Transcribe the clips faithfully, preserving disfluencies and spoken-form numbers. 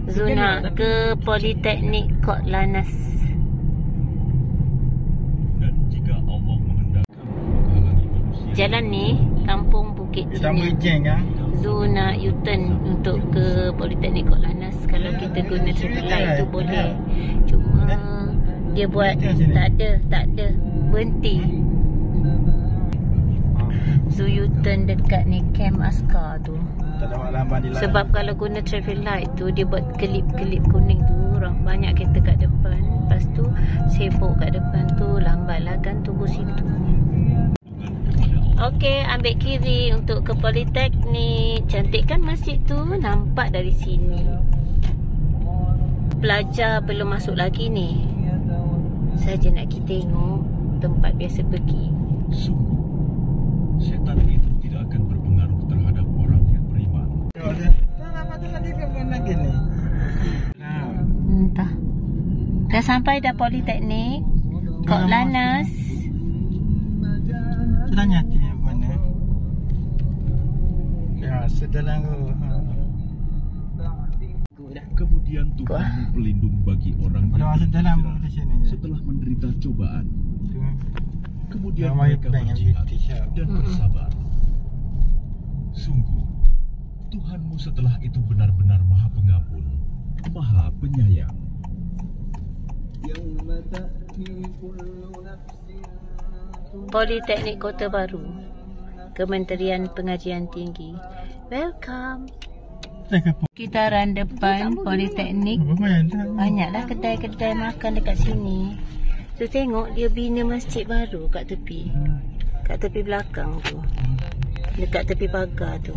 Zuna ke Politeknik Kok Lannas. Dan jika Allah menghendaki menghalangi manusia, Jalan ni Kampung Bukit Cina. Zona U-turn untuk ke Politeknik Kok Lannas. Kalau kita guna traffic light tu boleh. Cuma dia buat tak ada, tak ada berhenti. So U-turn dekat ni camp askar tu. Sebab kalau guna traffic light tu dia buat kelip-kelip kuning tu, orang banyak kereta kat depan. Lepas tu sibuk kat depan tu, lambatlah kan tunggu situ. Okey, ambil kiri untuk ke Politeknik. Cantik kan masjid tu, nampak dari sini. Pelajar belum masuk lagi ni. Saja nak kita tengok tempat biasa pergi. sungguh setan itu tidak akan berpengaruh terhadap orang yang beriman. Entah. Dah sampai dah Politeknik Kok Lannas. Tanya hati mana? Ya, sedalam tu. Kemudian Tuhan pelindung bagi orang yang dalam berhijrah setelah menderita cobaan. Kemudian mereka berjihad dan bersabar. Sungguh Tuhanmu setelah itu benar-benar Maha Pengampun, Maha Penyayang. Politeknik Kota Baru, Kementerian Pengajian Tinggi. Welcome. Sekitaran depan Politeknik banyaklah kedai-kedai makan dekat sini. So tengok dia bina masjid baru kat tepi. Kat tepi belakang tu. Dekat tepi pagar tu.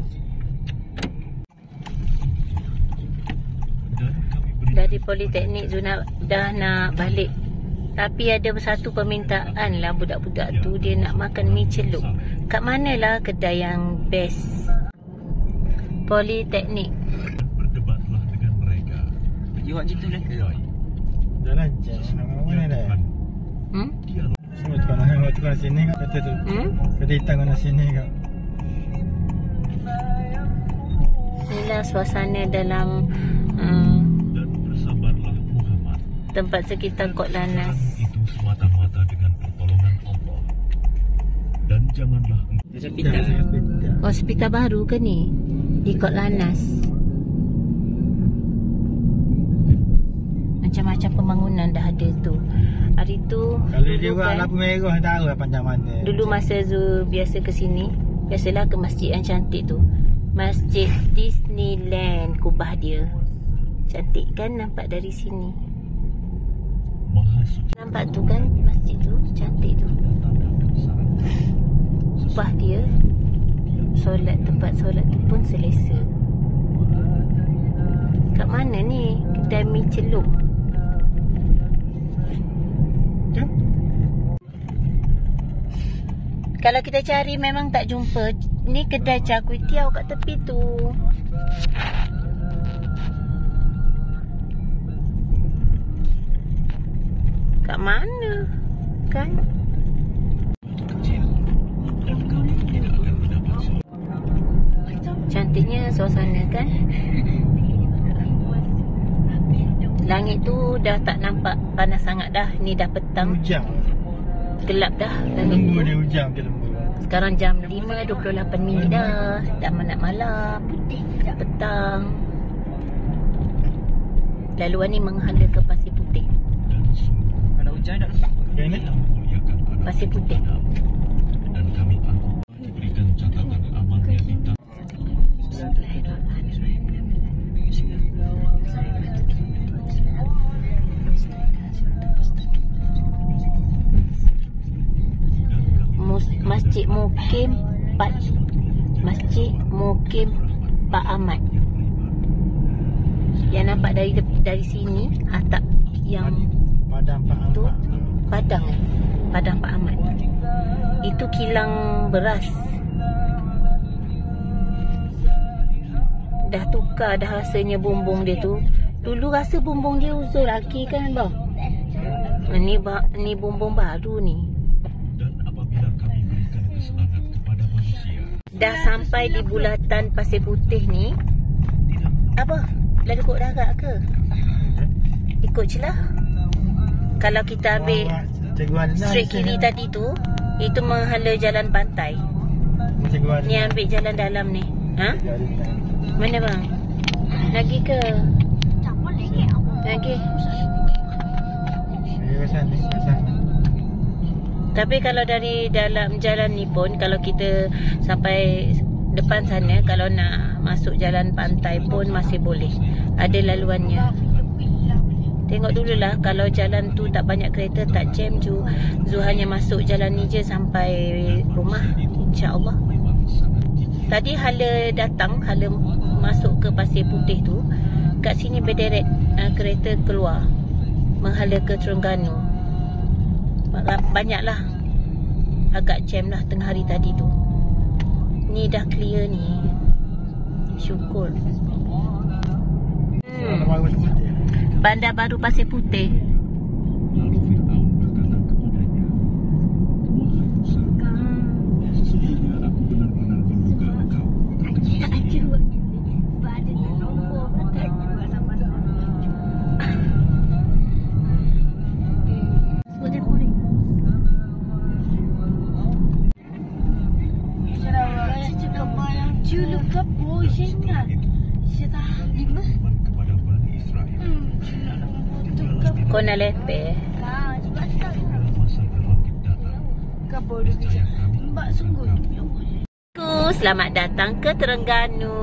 Dari Politeknik Zuna dah nak balik. Tapi ada satu permintaan lah budak-budak tu, dia nak makan mi celup. Kat manalah kedai yang best? Politeknik. Berdebatlah dengan mereka. You buat gitu dah ke? Jalan je. Mana dah? Hmm? Semua tukang nak tukang sini kat kata tu. Hmm? Kata hitam kena sini kat. Inilah suasana dalam uh, Dan bersabarlah Muhammad. tempat sekitar Kok Lannas. Itu semata-mata dengan pertolongan Allah. Dan janganlah engkau Hospital baru ke ni? Di Kok Lannas. Macam-macam pembangunan dah ada tu. Hari tu kalau dia buat kan, lampu merah tahu lah panjang mana. dulu masa Zul biasa ke sini, biasalah ke masjid yang cantik tu. Masjid Disneyland, kubah dia. Cantik kan nampak dari sini. Maha suci. Nampak tu kan masjid tu, cantik tu. Kubah dia, solat, tempat solat tu pun selesa. Kat mana ni kedai mi celup? Ya? Kalau kita cari memang tak jumpa. Ni kedai char kway teow kat tepi tu. Kat mana? Kan? Kecil. Dan kamu tidak akan mendapat surga. Cantiknya suasana kan? Langit tu dah tak nampak panas sangat dah. Ni dah petang. Hujan. Gelap dah langit Lembu tu. dia hujan ke lembu. Sekarang jam lima dua puluh lapan minit dah. Dah nak malam. Petang. Laluan ni menghala ke Pasir Putih. Dan sungguh Kalau hujan tak nampak. Yang ni? Allah muliakan anak Pasir Putih. dan kami akan diberikan catatan amal yang ditanggung. Masjid Mukim Pak Masjid Mukim Pak Ahmad. Yang nampak dari dari sini atap yang Padang Pak tu Ahmad. Padang eh? Padang Pak Ahmad. Itu kilang beras. Dah tukar dah rasanya bumbung dia tu. Dulu rasa bumbung dia uzur lagi kan bang. Ni ni bumbung baru ni. Dan apabila kami berikan kesenangan kepada manusia, Dah sampai di bulatan Pasir Putih ni. tidak Apa? Lalu ikut darat ke? Ikut je lah. Kalau kita ambil straight kiri tadi tu, itu menghala jalan pantai. Ni ambil jalan dalam ni. Ha? Mana bang? Lagi ke? Lagi. Tapi kalau dari dalam jalan ni pun, kalau kita sampai depan sana, kalau nak masuk jalan pantai pun masih boleh. Ada laluannya. Tengok dululah, kalau jalan tu tak banyak kereta, tak jam Zu, Zu hanya masuk jalan ni je sampai rumah, insya-Allah. Tadi hala datang, hala masuk ke Pasir Putih tu, kat sini berderet uh, kereta keluar menghala ke Terengganu. Banyaklah, agak jam lah tengah hari tadi tu. Ni dah clear ni, syukur. hmm. Bandar Baru Pasir Putih. Lalu Fir'aun berkata kepadanya, "Wahai Musa, sesungguhnya aku benar-benar menduga engkau terkena." Kau nak lepeh? Selamat datang ke Terengganu.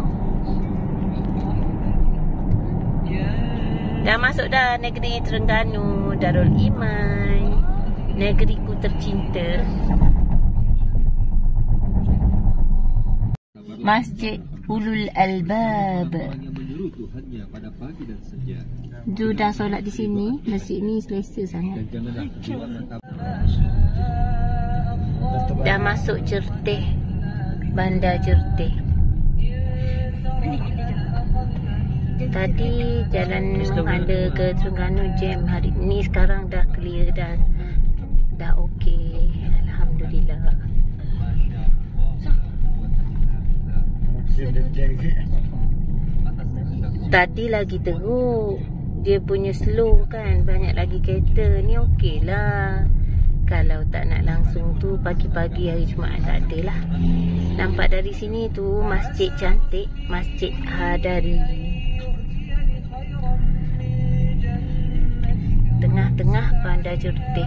Dah masuk dah negeri Terengganu, Darul Iman, negeriku tercinta. Masjid Ulul Albab. Zu dah solat di sini. Masjid ni selesa sangat. Dah masuk Jerteh, Bandar Jerteh. Tadi jalan ada ke Terengganu jam. Hari ni sekarang dah clear, dah dah okey. Alhamdulillah. Tadi lagi teruk, dia punya slow kan, banyak lagi kereta. Ni okey lah. Kalau tak nak langsung tu, pagi-pagi hari Jumaat tak ada lah. Nampak dari sini tu masjid cantik, Masjid Hadari. Tengah-tengah Bandar Jerteh.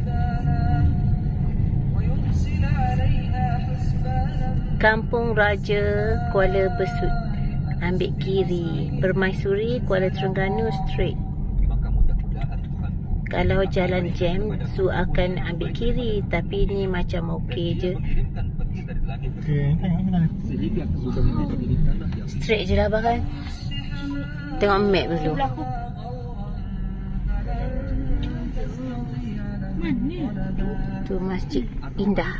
Kampung Raja Kuala Besut, ambil kiri. Permaisuri Kuala Terengganu straight. Kalau jalan jam, Su akan ambil kiri. Tapi ni macam okey je. Straight je lah bahkan. Tengok map dulu. Tu masjid indah.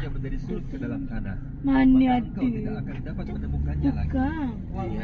Mana ada? Bukan.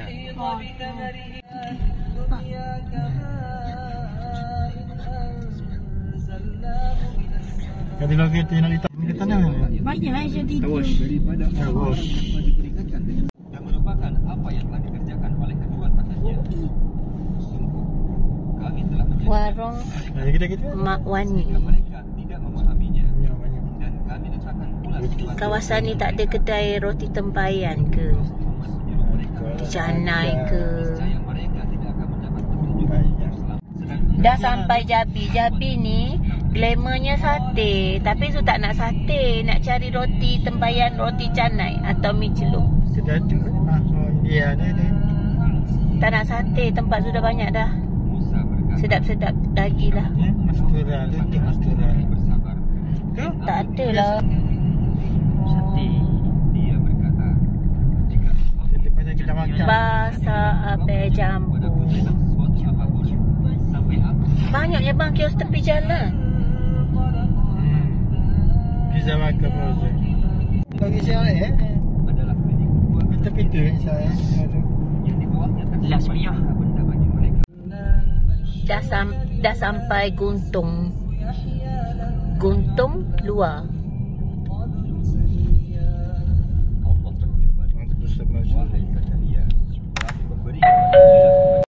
Jadi kalau kita nak letak ke tanah, Banyak lah yang tidur. Daripada awal diperingatkan dengan dan melupakan apa yang telah dikerjakan oleh kedua tangannya. Sungguh, kami telah menjadi Warung kita-kita Mak Wani. mereka tidak memahaminya. banyak. Dan kami letakkan pula Kawasan ni tak ada kedai roti tempayan ke, canai ke. yang mereka tidak akan mendapat petunjuk. Dah sampai Jabi. Jabi ni glamournya sate. Tapi Su tak nak sate, nak cari roti tempayan, roti canai atau mi celup. Kedai tu ah, oh, India ada ada. Tak nak sate, tempat Su dah banyak dah. Sedap-sedap lagi lah. Ya, Mastura ada tu Mastura. Tu Tak ada lah. Sate. Dia berkata, jika kita pasal kita makan. Pasar Ape Jambu. sesuatu apapun sampai apa Banyaknya bang kios tepi jalan. Hmm. Pizza makan frozen. Bagi saya eh. adalah milik dua Pintu-pintu saya. yang di bawahnya terdapat Last minyak. benda bagi mereka. Dah, sam dah sampai Guntung. Guntung luar.